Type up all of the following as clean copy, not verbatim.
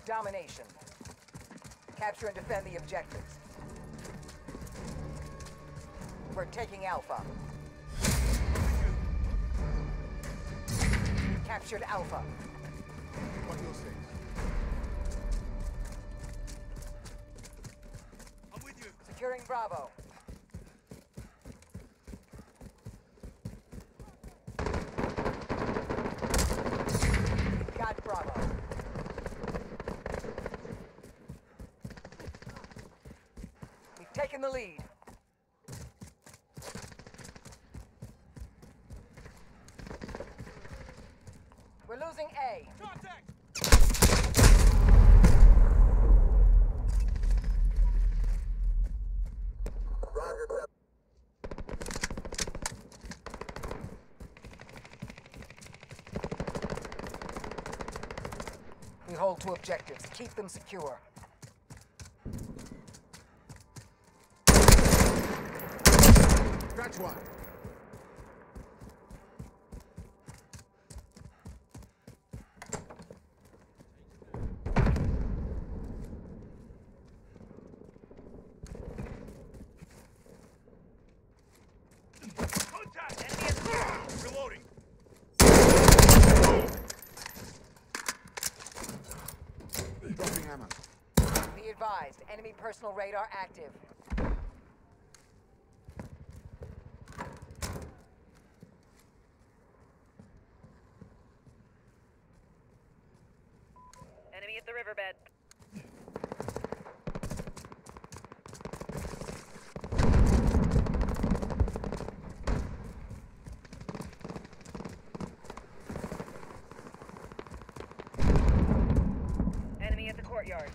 Domination. Capture and defend the objectives. We're taking Alpha. We've captured Alpha. What you'll say. I'm with you. Securing Bravo. Got Bravo. We've taken the lead. We're losing A. Contact! Roger. We hold 2 objectives. Keep them secure. Catch one. Contact! Enemy at the Reloading. Dropping ammo. Be advised, enemy personal radar active. Enemy at the riverbed. Enemy at the courtyard.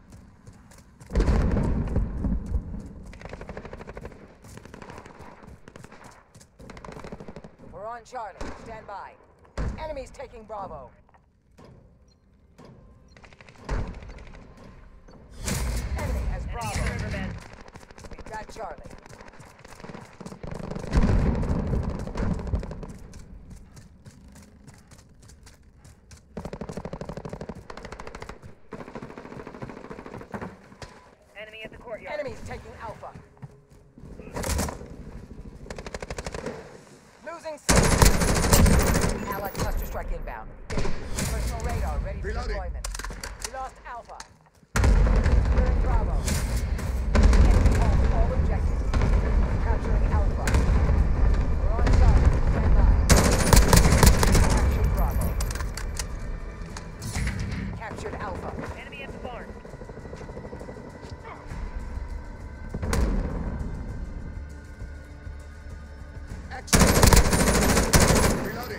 We're on Charlie. Stand by. Enemies taking Bravo. Enemy has Enemy at the Bravo. riverbed. We've got Charlie. Enemy at the courtyard. Enemies taking Alpha. Losing C. Allied cluster strike inbound. Personal radar ready for Reloading. deployment. We lost Alpha. Securing Bravo. Enemy holds all objectives. Capturing Alpha. We're on Charlie. Stand by. Captured Bravo. Captured Alpha. Enemy at the barn. Excellent. Reloading.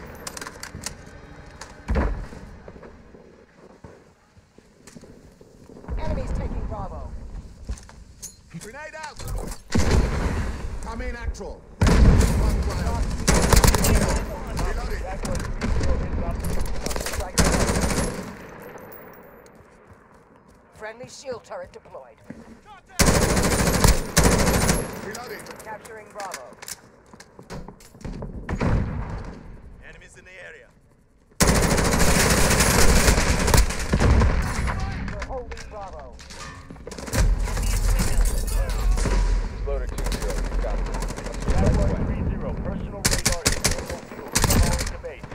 Enemies taking Bravo. Grenade out. Come in, actual. One trial. Reloading. Friendly shield turret deployed. Reloading. Capturing Bravo. enemies in the area. We're holding Bravo. Loader 2-0, got it. Jaguar 3-0, personal radar is available fuel. Following the base.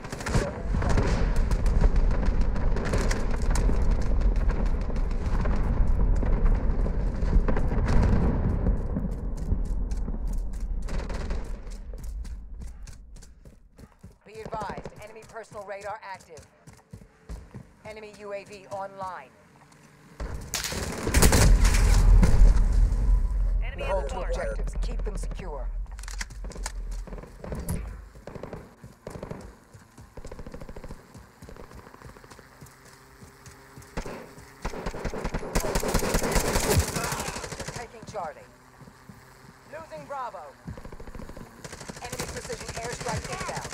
Be advised, enemy personal radar active. Enemy UAV online. Enemy We at hold the two barn. objectives. Keep them secure. Taking Charlie. Losing Bravo. Enemy precision airstrike inbound.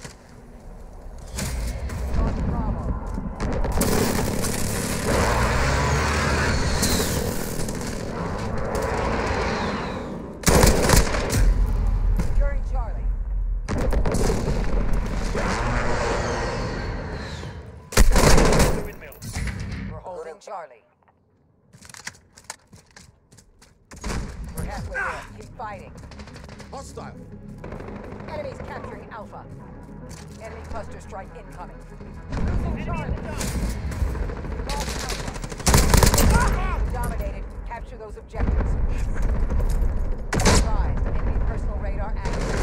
Lost Bravo. Charlie. We're halfway there. Keep fighting. Hostile. Enemies capturing Alpha. Enemy cluster strike incoming. Losing Charlie. Lost Alpha. Dominated. Capture those objectives. Advised. Enemy personal radar active.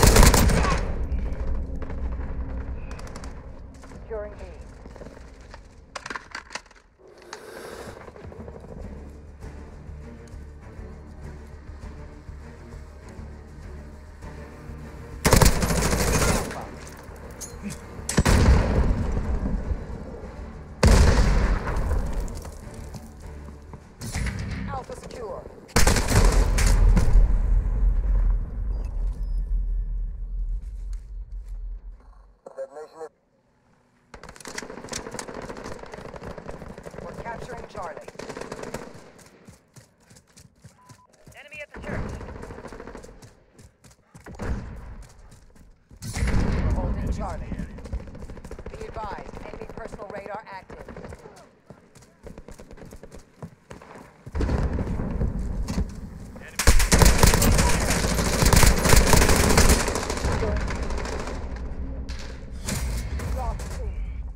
Securing B. Alpha secure. We're capturing Charlie. Enemy at the church. We're holding Charlie. Be advised, enemy personal radar active. Lost C.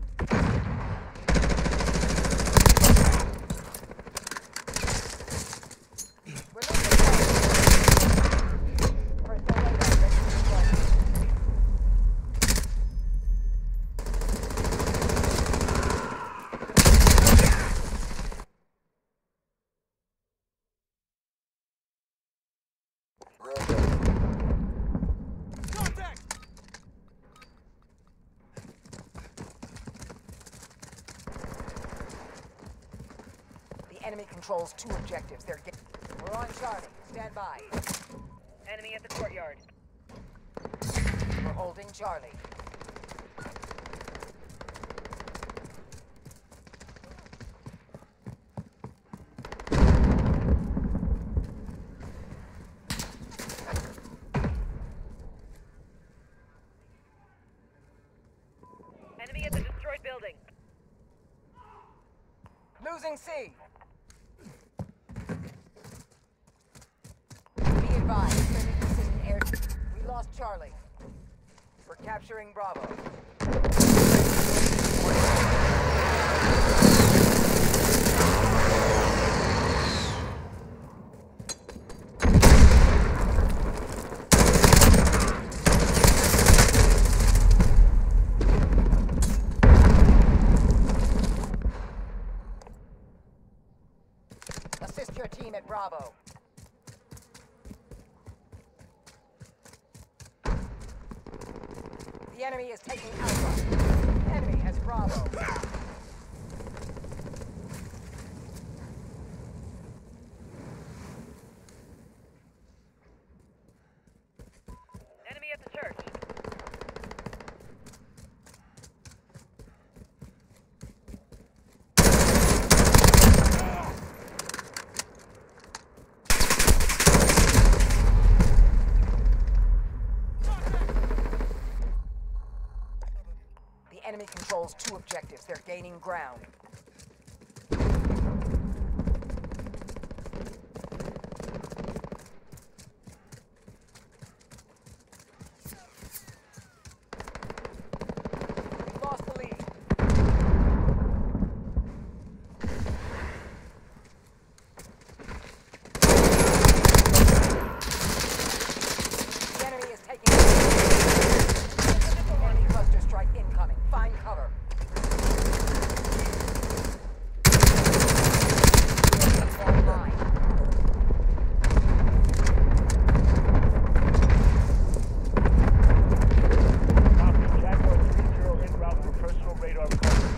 We're losing Charlie. Personal radar ready to deploy. The enemy controls two objectives. We're on Charlie. Stand by. Enemy at the courtyard. We're holding Charlie. Enemy at the destroyed building. Losing C. Be advised, enemy precision air. We lost Charlie. We're capturing Bravo. Assist your team at Bravo. The enemy is taking Alpha. Enemy has Bravo. Enemy at the church. The enemy controls two objectives. They're gaining ground. We've lost the lead. The enemy is taking enemy cluster strike incoming. Find cover. Online. Copy. Jaguar 3-0 en route for personal radar coverage.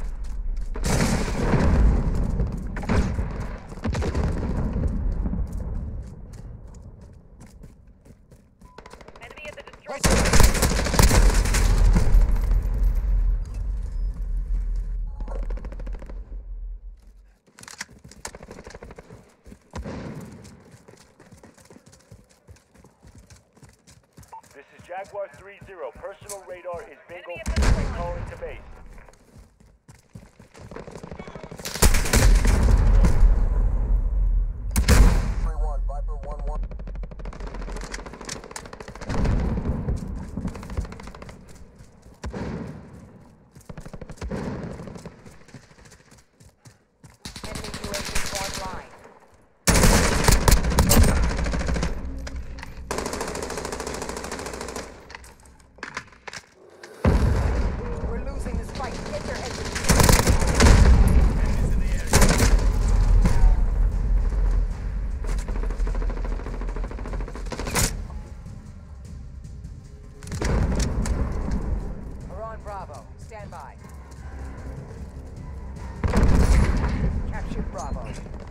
Enemy at the destroyed building. This is Jaguar 3-0. Personal radar is bingo. Enemy at the Calling to base. Bravo. Stand by. Captured Bravo.